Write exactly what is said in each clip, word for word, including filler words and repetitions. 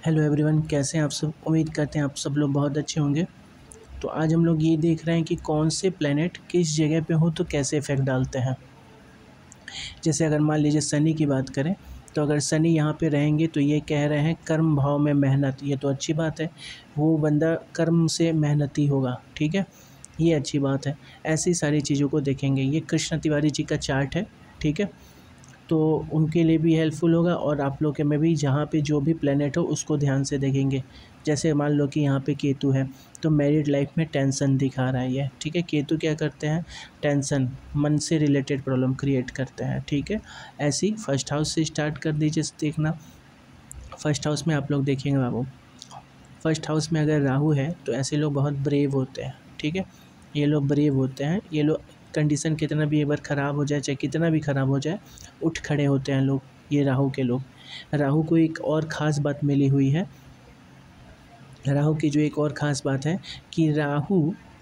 Hello everyone, कैसे हैं आप सब। उम्मीद करते हैं आप सब लोग बहुत अच्छे होंगे। तो आज हम लोग ये देख रहे हैं कि कौन से प्लेनेट किस जगह पे हो तो कैसे इफ़ेक्ट डालते हैं। जैसे अगर मान लीजिए शनि की बात करें, तो अगर शनि यहाँ पे रहेंगे तो ये कह रहे हैं कर्म भाव में मेहनत। ये तो अच्छी बात है, वो बंदा कर्म से मेहनती होगा, ठीक है, ये अच्छी बात है। ऐसी सारी चीज़ों को देखेंगे। ये कृष्ण तिवारी जी का चार्ट है, ठीक है, तो उनके लिए भी हेल्पफुल होगा और आप लोग के में भी जहाँ पे जो भी प्लेनेट हो उसको ध्यान से देखेंगे। जैसे मान लो कि यहाँ पे केतु है तो मैरिड लाइफ में टेंशन दिखा रहा है ये, ठीक है। केतु क्या करते हैं, टेंशन, मन से रिलेटेड प्रॉब्लम क्रिएट करते हैं, ठीक है। ऐसी फर्स्ट हाउस से स्टार्ट कर दीजिए देखना। फर्स्ट हाउस में आप लोग देखेंगे बाबू, फर्स्ट हाउस में अगर राहु है तो ऐसे लोग बहुत ब्रेव होते हैं, ठीक है। ये लोग ब्रेव होते हैं, ये लोग कंडीशन कितना भी एक बार ख़राब हो जाए, चाहे कितना भी ख़राब हो जाए, उठ खड़े होते हैं लोग, ये राहु के लोग। राहु को एक और ख़ास बात मिली हुई है, राहु की जो एक और ख़ास बात है कि राहु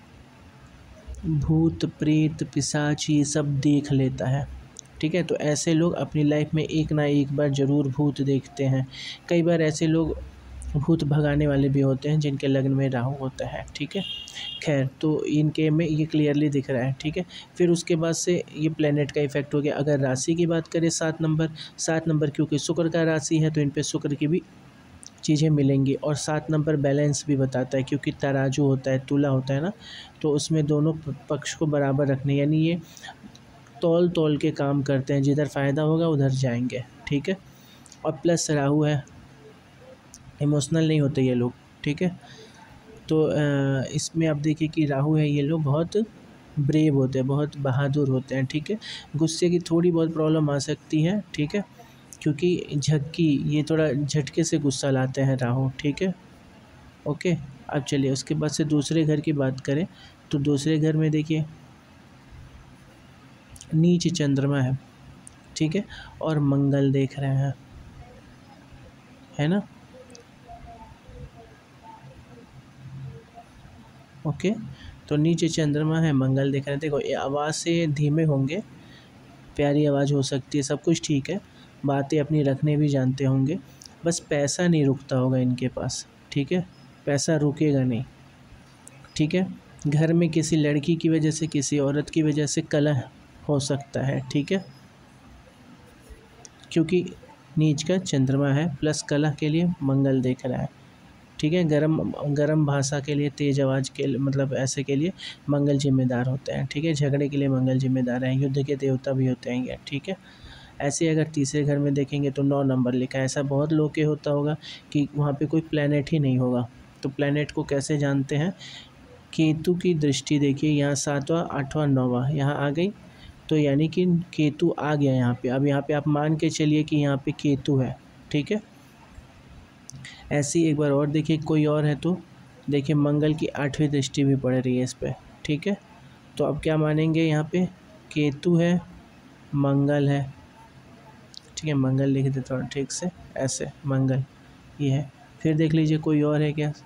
भूत प्रेत पिशाच ये सब देख लेता है, ठीक है। तो ऐसे लोग अपनी लाइफ में एक ना एक बार ज़रूर भूत देखते हैं। कई बार ऐसे लोग भूत भगाने वाले भी होते हैं जिनके लग्न में राहु होता है, ठीक है। खैर, तो इनके में ये क्लियरली दिख रहा है, ठीक है। फिर उसके बाद से ये प्लेनेट का इफेक्ट हो गया। अगर राशि की बात करें, सात नंबर सात नंबर क्योंकि शुक्र का राशि है तो इन पे शुक्र की भी चीज़ें मिलेंगी। और सात नंबर बैलेंस भी बताता है, क्योंकि तराजू होता है, तुला होता है ना, तो उसमें दोनों पक्ष को बराबर रखने, यानी ये तौल तौल के काम करते हैं, जिधर फ़ायदा होगा उधर जाएंगे, ठीक है। और प्लस राहु है, इमोशनल नहीं होते ये लोग, ठीक है। तो इसमें आप देखिए कि राहु है, ये लोग बहुत ब्रेव होते हैं, बहुत बहादुर होते हैं, ठीक है। गुस्से की थोड़ी बहुत प्रॉब्लम आ सकती है, ठीक है, क्योंकि झटकी, ये थोड़ा झटके से गुस्सा लाते हैं राहु, ठीक है, ओके। अब चलिए उसके बाद से दूसरे घर की बात करें, तो दूसरे घर में देखिए नीच चंद्रमा है, ठीक है, और मंगल देख रहे हैं, है ना, ओके। तो नीचे चंद्रमा है, मंगल देख रहे हैं। देखो ये आवाज़ से धीमे होंगे, प्यारी आवाज़ हो सकती है, सब कुछ ठीक है, बातें अपनी रखने भी जानते होंगे, बस पैसा नहीं रुकता होगा इनके पास, ठीक है, पैसा रुकेगा नहीं, ठीक है। घर में किसी लड़की की वजह से, किसी औरत की वजह से कलह हो सकता है, ठीक है, क्योंकि नीच का चंद्रमा है, प्लस कलह के लिए मंगल देख रहा है, ठीक है। गरम गरम भाषा के लिए, तेज़ आवाज़ के लिए, मतलब ऐसे के लिए मंगल जिम्मेदार होते हैं, ठीक है। झगड़े के लिए मंगल जिम्मेदार हैं, युद्ध के देवता भी होते हैं ये, ठीक है। ऐसे अगर तीसरे घर में देखेंगे तो नौ नंबर लिखा है। ऐसा बहुत लोग के होता होगा कि वहाँ पे कोई प्लैनेट ही नहीं होगा। तो प्लैनेट को कैसे जानते हैं, केतु की दृष्टि देखिए, यहाँ सातवां आठवां नौवां यहाँ आ गई, तो यानी कि केतु आ गया यहाँ पे। अब यहाँ पे आप मान के चलिए कि यहाँ पे केतु है, ठीक है। ऐसी एक बार और देखिए, कोई और है तो देखिए मंगल की आठवीं दृष्टि भी पड़ रही है इस पर, ठीक है। तो अब क्या मानेंगे, यहाँ पे केतु है, मंगल है, ठीक है, मंगल लिख देता हूँ ठीक से, ऐसे मंगल ये है। फिर देख लीजिए कोई और है क्या,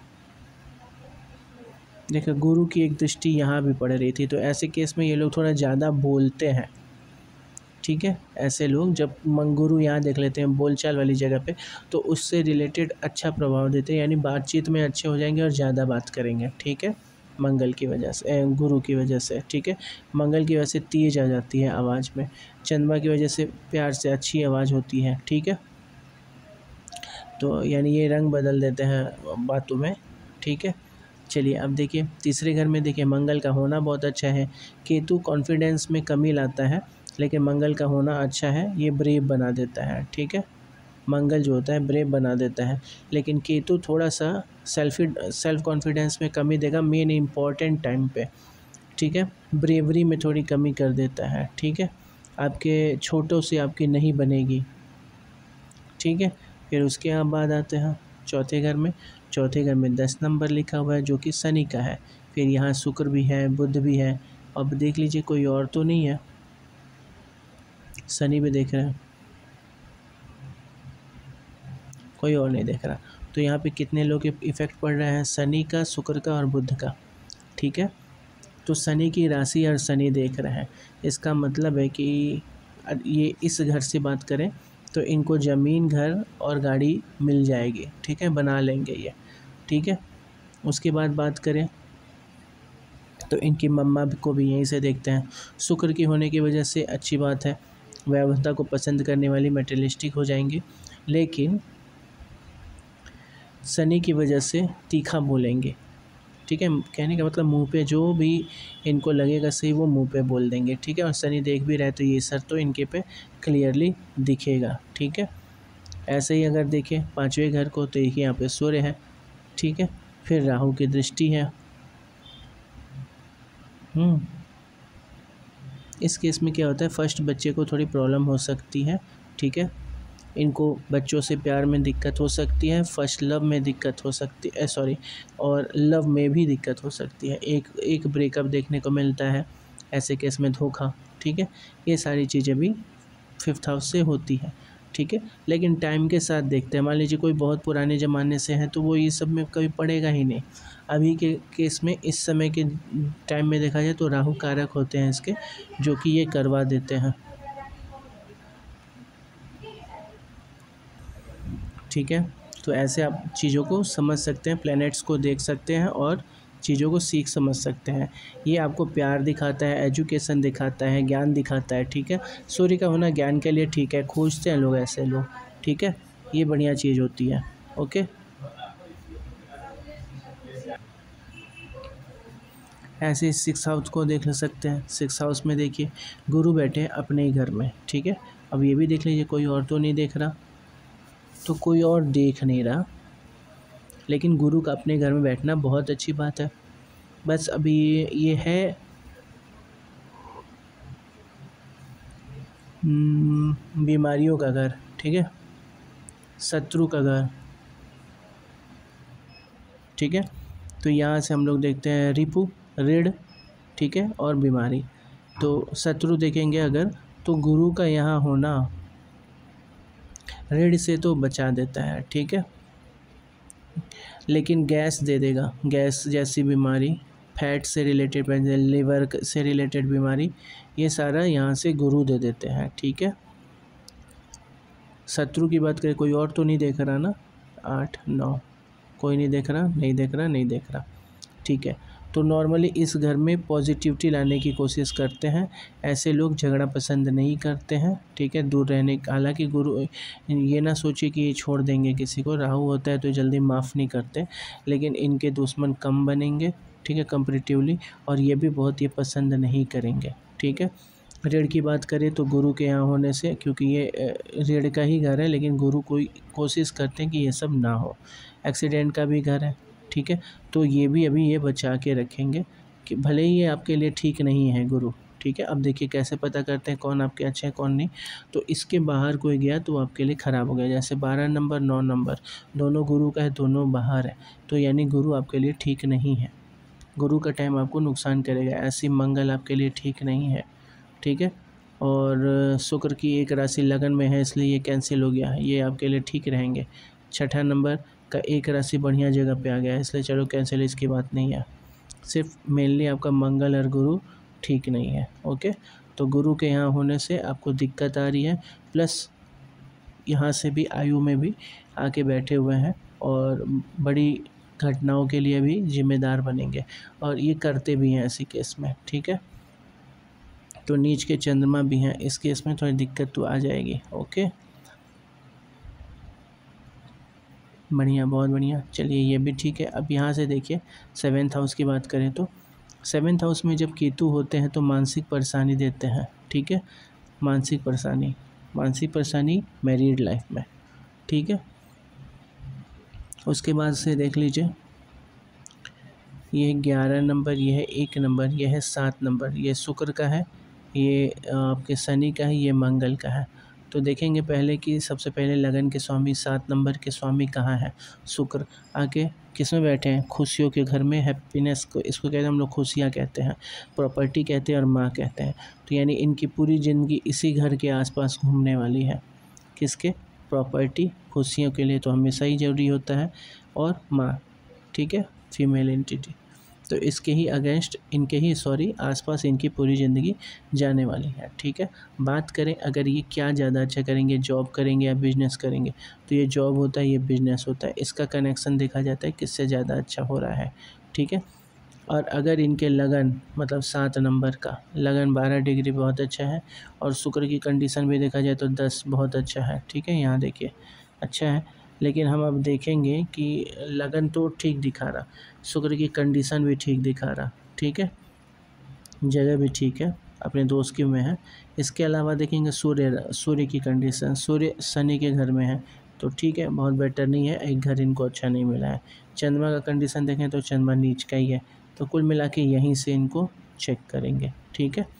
देखिए गुरु की एक दृष्टि यहाँ भी पड़ रही थी। तो ऐसे केस में ये लोग थोड़ा ज़्यादा बोलते हैं, ठीक है। ऐसे लोग जब मंगुरु यहाँ देख लेते हैं बोलचाल वाली जगह पे, तो उससे रिलेटेड अच्छा प्रभाव देते हैं, यानी बातचीत में अच्छे हो जाएंगे और ज़्यादा बात करेंगे, ठीक है, मंगल की वजह से, गुरु की वजह से, ठीक है। मंगल की वजह से तेज आ जाती है आवाज़ में, चंद्रमा की वजह से प्यार से अच्छी आवाज़ होती है, ठीक है। तो यानी ये रंग बदल देते हैं बातों में, ठीक है। चलिए अब देखिए तीसरे घर में देखिए मंगल का होना बहुत अच्छा है। केतु कॉन्फिडेंस में कमी लाता है, लेकिन मंगल का होना अच्छा है, ये ब्रेव बना देता है, ठीक है। मंगल जो होता है ब्रेव बना देता है, लेकिन केतु थोड़ा सा सेल्फी सेल्फ कॉन्फिडेंस में कमी देगा मेन इम्पॉर्टेंट टाइम पे, ठीक है। ब्रेवरी में थोड़ी कमी कर देता है, ठीक है। आपके छोटों से आपकी नहीं बनेगी, ठीक है। फिर उसके बाद आते हैं चौथे घर में। चौथे घर में दस नंबर लिखा हुआ है जो कि शनि का है। फिर यहाँ शुक्र भी है, बुध भी है। अब देख लीजिए कोई और तो नहीं है, शनि भी देख रहे हैं, कोई और नहीं देख रहा। तो यहाँ पे कितने लोग के इफ़ेक्ट पड़ रहा है, शनि का, शुक्र का और बुध का, ठीक है। तो शनि की राशि और शनि देख रहे हैं, इसका मतलब है कि ये इस घर से बात करें तो इनको ज़मीन, घर और गाड़ी मिल जाएगी, ठीक है, बना लेंगे ये, ठीक है। उसके बाद बात करें तो इनकी मम्मा को भी यहीं से देखते हैं। शुक्र की होने की वजह से अच्छी बात है, व्यवस्था को पसंद करने वाली, मटेरियलिस्टिक हो जाएंगी, लेकिन शनि की वजह से तीखा बोलेंगे, ठीक है। कहने का मतलब मुंह पे जो भी इनको लगेगा सही वो मुंह पे बोल देंगे, ठीक है। और शनि देख भी रहे तो ये सर तो इनके पे क्लियरली दिखेगा, ठीक है। ऐसे ही अगर देखें पाँचवें घर को तो एक यहाँ पे सूर्य है, ठीक है। फिर राहु की दृष्टि है। हम्म इस केस में क्या होता है, फर्स्ट बच्चे को थोड़ी प्रॉब्लम हो सकती है, ठीक है। इनको बच्चों से प्यार में दिक्कत हो सकती है, फर्स्ट लव में दिक्कत हो सकती है, सॉरी और लव में भी दिक्कत हो सकती है। एक एक ब्रेकअप देखने को मिलता है ऐसे केस में, धोखा, ठीक है। ये सारी चीज़ें भी फिफ्थ हाउस से होती है, ठीक है। लेकिन टाइम के साथ देखते हैं, मान लीजिए कोई बहुत पुराने ज़माने से है तो वो ये सब में कभी पड़ेगा ही नहीं। अभी के केस में इस समय के टाइम में देखा जाए तो राहु कारक होते हैं इसके, जो कि ये करवा देते हैं, ठीक है। तो ऐसे आप चीज़ों को समझ सकते हैं, प्लैनेट्स को देख सकते हैं और चीज़ों को सीख समझ सकते हैं। ये आपको प्यार दिखाता है, एजुकेशन दिखाता है, ज्ञान दिखाता है, ठीक है। सूर्य का होना ज्ञान के लिए ठीक है, खोजते हैं लोग ऐसे लोग, ठीक है। ये बढ़िया चीज़ होती है, ओके। ऐसे सिक्स हाउस को देख सकते हैं। सिक्स हाउस में देखिए गुरु बैठे हैं अपने ही घर में, ठीक है। अब ये भी देख लीजिए कोई और तो नहीं देख रहा, तो कोई और देख नहीं रहा, लेकिन गुरु का अपने घर में बैठना बहुत अच्छी बात है। बस अभी ये है बीमारियों का घर, ठीक है, शत्रु का घर, ठीक है। तो यहाँ से हम लोग देखते हैं रिपु, ऋण, ठीक है, और बीमारी। तो शत्रु देखेंगे अगर तो गुरु का यहाँ होना ऋण से तो बचा देता है, ठीक है, लेकिन गैस दे देगा, गैस जैसी बीमारी, फैट से रिलेटेड, लिवर से रिलेटेड बीमारी, ये सारा यहाँ से गुरु दे देते हैं, ठीक है। शत्रु की बात करें, कोई और तो नहीं देख रहा ना, आठ नौ, कोई नहीं देख रहा, नहीं देख रहा, नहीं देख रहा, ठीक है। तो नॉर्मली इस घर में पॉजिटिविटी लाने की कोशिश करते हैं, ऐसे लोग झगड़ा पसंद नहीं करते हैं, ठीक है, दूर रहने। हालांकि गुरु ये ना सोचिए कि ये छोड़ देंगे किसी को, राहु होता है तो जल्दी माफ़ नहीं करते, लेकिन इनके दुश्मन कम बनेंगे, ठीक है, कंपैरेटिवली, और ये भी बहुत ये पसंद नहीं करेंगे, ठीक है। ऋण की बात करें तो गुरु के यहाँ होने से, क्योंकि ये ऋण का ही घर है, लेकिन गुरु कोई कोशिश करते हैं कि ये सब ना हो। एक्सीडेंट का भी घर है, ठीक है, तो ये भी अभी ये बचा के रखेंगे कि भले ही ये आपके लिए ठीक नहीं है गुरु, ठीक है। अब देखिए कैसे पता करते हैं कौन आपके अच्छे हैं कौन नहीं। तो इसके बाहर कोई गया तो आपके लिए ख़राब हो गया, जैसे बारह नंबर नौ नंबर दोनों गुरु का है, दोनों बाहर है, तो यानी गुरु आपके लिए ठीक नहीं है, गुरु का टाइम आपको नुकसान करेगा। ऐसी मंगल आपके लिए ठीक नहीं है, ठीक है। और शुक्र की एक राशि लगन में है, इसलिए ये कैंसिल हो गया है, ये आपके लिए ठीक रहेंगे। छठा नंबर का एक राशि बढ़िया जगह पे आ गया है, इसलिए चलो कैंसिल, इसकी बात नहीं है। सिर्फ मेनली आपका मंगल और गुरु ठीक नहीं है, ओके। तो गुरु के यहाँ होने से आपको दिक्कत आ रही है, प्लस यहाँ से भी आयु में भी आके बैठे हुए हैं और बड़ी घटनाओं के लिए भी जिम्मेदार बनेंगे, और ये करते भी हैं ऐसी केस में, ठीक है। तो नीच के चंद्रमा भी हैं, इस केस में थोड़ी दिक्कत तो आ जाएगी, ओके। बढ़िया, बहुत बढ़िया, चलिए ये भी ठीक है। अब यहाँ से देखिए सेवेंथ हाउस की बात करें तो सेवेंथ हाउस में जब केतु होते हैं तो मानसिक परेशानी देते हैं, ठीक है, मानसिक परेशानी, मानसिक परेशानी मैरिड लाइफ में, ठीक है। उसके बाद से देख लीजिए ये ग्यारह नंबर, ये है एक नंबर, ये है सात नंबर, ये शुक्र का है, ये आपके शनि का है, ये मंगल का है। तो देखेंगे पहले कि सबसे पहले लगन के स्वामी, सात नंबर के स्वामी कहाँ है, शुक्र। आगे किस में बैठे हैं, खुशियों के घर में, हैप्पीनेस को, इसको कहते हैं हम लोग खुशियाँ कहते हैं, प्रॉपर्टी कहते हैं और माँ कहते हैं। तो यानी इनकी पूरी ज़िंदगी इसी घर के आसपास घूमने वाली है, किसके, प्रॉपर्टी, खुशियों के लिए तो हमेशा ही ज़रूरी होता है, और माँ, ठीक है, फीमेल एंटिटी। तो इसके ही अगेंस्ट इनके ही सॉरी आसपास इनकी पूरी ज़िंदगी जाने वाली है। ठीक है, बात करें अगर ये क्या ज़्यादा अच्छा करेंगे, जॉब करेंगे या बिजनेस करेंगे, तो ये जॉब होता है, ये बिजनेस होता है। इसका कनेक्शन देखा जाता है किससे ज़्यादा अच्छा हो रहा है। ठीक है, और अगर इनके लगन मतलब सात नंबर का लगन बारह डिग्री बहुत अच्छा है, और शुक्र की कंडीशन भी देखा जाए तो दस बहुत अच्छा है। ठीक है, यहाँ देखिए अच्छा है, लेकिन हम अब देखेंगे कि लगन तो ठीक दिखा रहा, शुक्र की कंडीशन भी ठीक दिखा रहा। ठीक है, जगह भी ठीक है, अपने दोस्त की में है। इसके अलावा देखेंगे सूर्य सूर्य की कंडीशन, सूर्य शनि के घर में है, तो ठीक है, बहुत बेटर नहीं है, एक घर इनको अच्छा नहीं मिला है। चंद्रमा का कंडीशन देखें तो चंद्रमा नीच का ही है, तो कुल मिला के यहीं से इनको चेक करेंगे। ठीक है,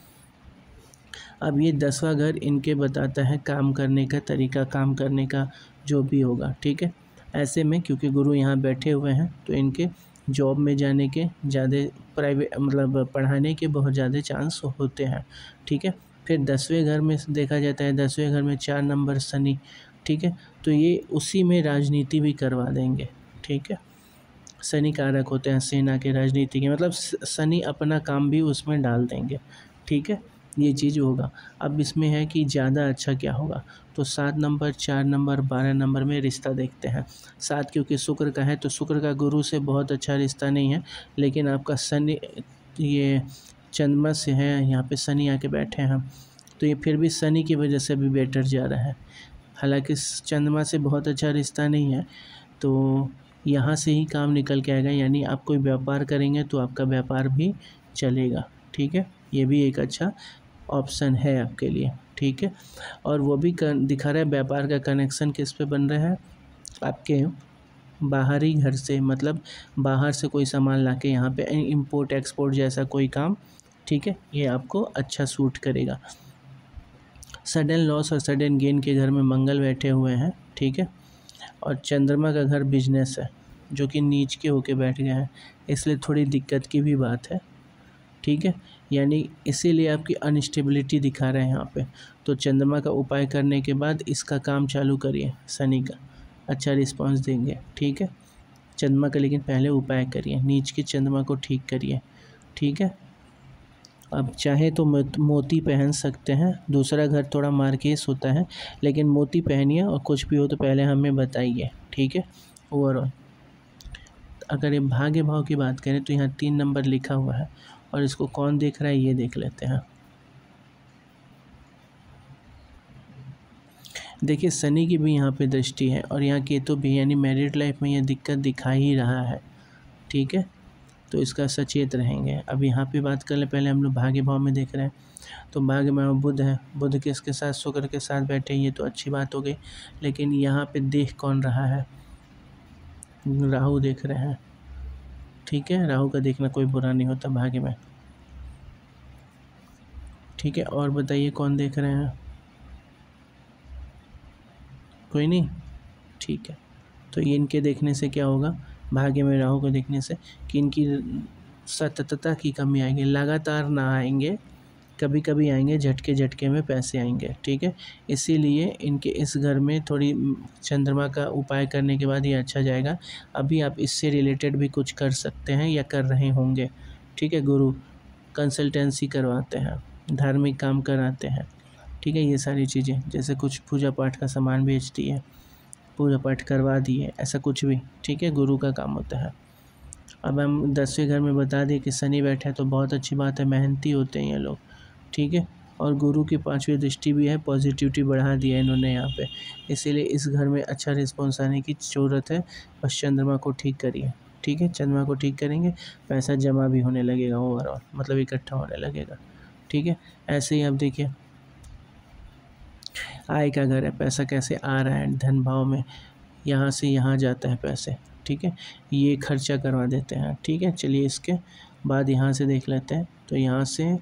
अब ये दसवां घर इनके बताता है काम करने का तरीका, काम करने का जो भी होगा। ठीक है, ऐसे में क्योंकि गुरु यहाँ बैठे हुए हैं तो इनके जॉब में जाने के ज़्यादा, प्राइवेट मतलब पढ़ाने के बहुत ज़्यादा चांस होते हैं। ठीक है, फिर दसवें घर में देखा जाता है, दसवें घर में चार नंबर शनि। ठीक है, तो ये उसी में राजनीति भी करवा देंगे। ठीक है, शनि कारक होते हैं सेना के, राजनीति के, मतलब शनि अपना काम भी उसमें डाल देंगे। ठीक है, ये चीज़ होगा। अब इसमें है कि ज़्यादा अच्छा क्या होगा, तो सात नंबर, चार नंबर, बारह नंबर में रिश्ता देखते हैं। सात क्योंकि शुक्र का है, तो शुक्र का गुरु से बहुत अच्छा रिश्ता नहीं है, लेकिन आपका शनि ये चंद्रमा से है, यहाँ पे शनि आके बैठे हैं, तो ये फिर भी शनि की वजह से भी बेटर जा रहा है। हालांकि चंद्रमा से बहुत अच्छा रिश्ता नहीं है, तो यहाँ से ही काम निकल के आएगा, यानी आप कोई व्यापार करेंगे तो आपका व्यापार भी चलेगा। ठीक है, ये भी एक अच्छा ऑप्शन है आपके लिए। ठीक है, और वो भी दिखा रहा है व्यापार का कनेक्शन किस पे बन रहा है, आपके बाहरी घर से, मतलब बाहर से कोई सामान लाके यहाँ पे इंपोर्ट एक्सपोर्ट जैसा कोई काम। ठीक है, ये आपको अच्छा सूट करेगा। सडन लॉस और सडन गेन के घर में मंगल बैठे हुए हैं। ठीक है, और चंद्रमा का घर बिजनेस है जो कि नीच के होके बैठ गया है, इसलिए थोड़ी दिक्कत की भी बात है। ठीक है, यानी इसीलिए आपकी अनस्टेबिलिटी दिखा रहे हैं यहाँ पे। तो चंद्रमा का उपाय करने के बाद इसका काम चालू करिए, शनि का अच्छा रिस्पांस देंगे। ठीक है, चंद्रमा का लेकिन पहले उपाय करिए, नीच के चंद्रमा को ठीक करिए। ठीक है, अब चाहे तो मोती पहन सकते हैं, दूसरा घर थोड़ा मार्केस होता है, लेकिन मोती पहनिए, और कुछ भी हो तो पहले हमें बताइए। ठीक है, ओवरऑल अगर ये भाग्य भाव की बात करें तो यहाँ तीन नंबर लिखा हुआ है, और इसको कौन देख रहा है ये देख लेते हैं। देखिए शनि की भी यहाँ पे दृष्टि है, और यहाँ केतु भी, यानी मैरिड लाइफ में ये दिक्कत दिखा ही रहा है। ठीक है, तो इसका सचेत रहेंगे। अब यहाँ पे बात कर ले, पहले हम लोग भाग्य भाव में देख रहे हैं, तो भाग्य में बुध है, बुध किसके साथ, शुक्र के साथ बैठे, ये तो अच्छी बात हो गई। लेकिन यहाँ पे देख कौन रहा है, राहु देख रहे हैं। ठीक है, राहु का देखना कोई बुरा नहीं होता भाग्य में। ठीक है, और बताइए कौन देख रहे हैं, कोई नहीं। ठीक है, तो ये इनके देखने से क्या होगा, भाग्य में राहु को देखने से, कि इनकी सततता की कमी आएगी, लगातार ना आएंगे, कभी कभी आएंगे, झटके झटके में पैसे आएंगे। ठीक है, इसीलिए इनके इस घर में थोड़ी चंद्रमा का उपाय करने के बाद ये अच्छा जाएगा। अभी आप इससे रिलेटेड भी कुछ कर सकते हैं या कर रहे होंगे। ठीक है, गुरु कंसल्टेंसी करवाते हैं, धार्मिक काम कराते हैं। ठीक है, ये सारी चीज़ें, जैसे कुछ पूजा पाठ का सामान बेचती है, पूजा पाठ करवा दिए, ऐसा कुछ भी। ठीक है, गुरु का काम होता है। अब हम दसवें घर में बता दें कि शनि बैठा है, तो बहुत अच्छी बात है, मेहनती होते हैं ये लोग। ठीक है, और गुरु की पांचवी दृष्टि भी है, पॉजिटिविटी बढ़ा दिया है इन्होंने यहाँ पे, इसीलिए इस घर में अच्छा रिस्पॉन्स आने की ज़रूरत है। बस चंद्रमा को ठीक करिए। ठीक है, चंद्रमा को ठीक करेंगे, पैसा जमा भी होने लगेगा, ओवरऑल मतलब इकट्ठा होने लगेगा। ठीक है, ऐसे ही अब देखिए आय का घर है, पैसा कैसे आ रहा है, धन भाव में यहाँ से यहाँ जाता है पैसे। ठीक है, ये खर्चा करवा देते हैं। ठीक है, चलिए इसके बाद यहाँ से देख लेते हैं, तो यहाँ से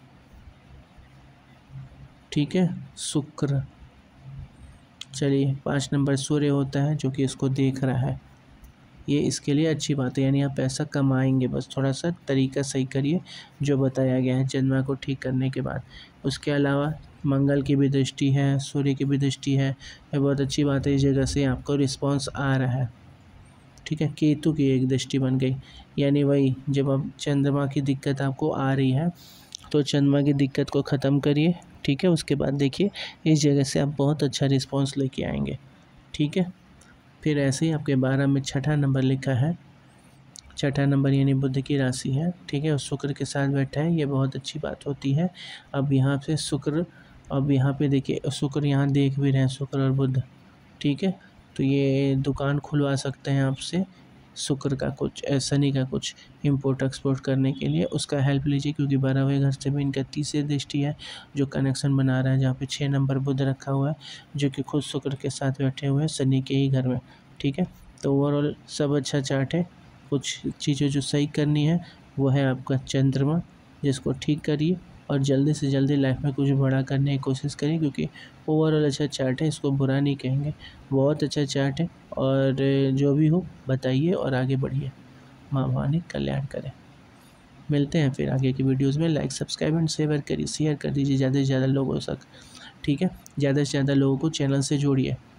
ठीक है शुक्र, चलिए पाँच नंबर सूर्य होता है जो कि इसको देख रहा है, ये इसके लिए अच्छी बात है, यानी आप पैसा कमाएंगे, बस थोड़ा सा तरीका सही करिए जो बताया गया है चंद्रमा को ठीक करने के बाद। उसके अलावा मंगल की भी दृष्टि है, सूर्य की भी दृष्टि है, ये बहुत अच्छी बात है, इस जगह से आपको रिस्पांस आ रहा है। ठीक है, केतु की एक दृष्टि बन गई, यानी वही जब अब चंद्रमा की दिक्कत आपको आ रही है तो चंद्रमा की दिक्कत को ख़त्म करिए, ठीक है। उसके बाद देखिए इस जगह से आप बहुत अच्छा रिस्पॉन्स लेके आएंगे, ठीक है। फिर ऐसे ही आपके बारह में छठा नंबर लिखा है, छठा नंबर यानी बुध की राशि है, ठीक है, और शुक्र के साथ बैठा है, ये बहुत अच्छी बात होती है। अब यहाँ से शुक्र, अब यहाँ पे देखिए शुक्र यहाँ देख भी रहे हैं, शुक्र और बुध, ठीक है। तो ये दुकान खुलवा सकते हैं आपसे शुक्र का कुछ, शनि का कुछ इम्पोर्ट एक्सपोर्ट करने के लिए, उसका हेल्प लीजिए, क्योंकि बारहवें घर से भी इनका तीसरी दृष्टि है जो कनेक्शन बना रहा है, जहाँ पे छः नंबर बुध रखा हुआ है जो कि खुद शुक्र के साथ बैठे हुए हैं शनि के ही घर में, ठीक है। तो ओवरऑल सब अच्छा चार्ट है। कुछ चीज़ें जो सही करनी है वो है आपका चंद्रमा, जिसको ठीक करिए और जल्दी से जल्दी लाइफ में कुछ बड़ा करने की कोशिश करिए, क्योंकि ओवरऑल अच्छा चार्ट है, इसको बुरा नहीं कहेंगे, बहुत अच्छा चार्ट है। और जो भी हो बताइए और आगे बढ़िए, माँ भवानी कल्याण करें। मिलते हैं फिर आगे की वीडियोस में। लाइक सब्सक्राइब एंड शेयर करिए शेयर कर दीजिए ज़्यादा से ज़्यादा लोगों तक, ठीक है। ज़्यादा से ज़्यादा लोगों को चैनल से जोड़िए।